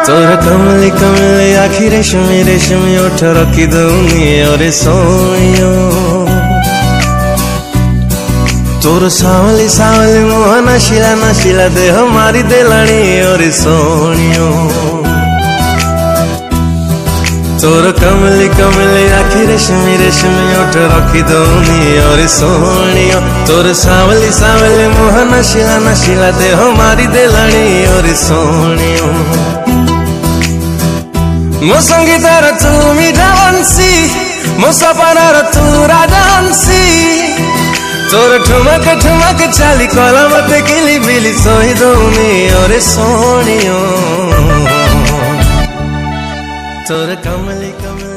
तोरा कमली कमली आखी रेशमी रेशमी ओठ रखी दूंगी और सोनियो। तोर सावली सावली मुँह नशीला नशीला देह मारी देलानी और सोनियो। तोर कमली कमली आखी रेशमी रेशमी ओठ रखी दूंगी और सोनियो। तोर सावली सावली मुँह नशीला नशीला देह मारी देलानी और सोनियो। मो संगीतार तू मीठा बंसी, मो सपनार तू राजहंसी। तोर ठुमक ठुमक चाली कला मते किली बिली सोई दौनी और सोनियो। तोर कमली कमली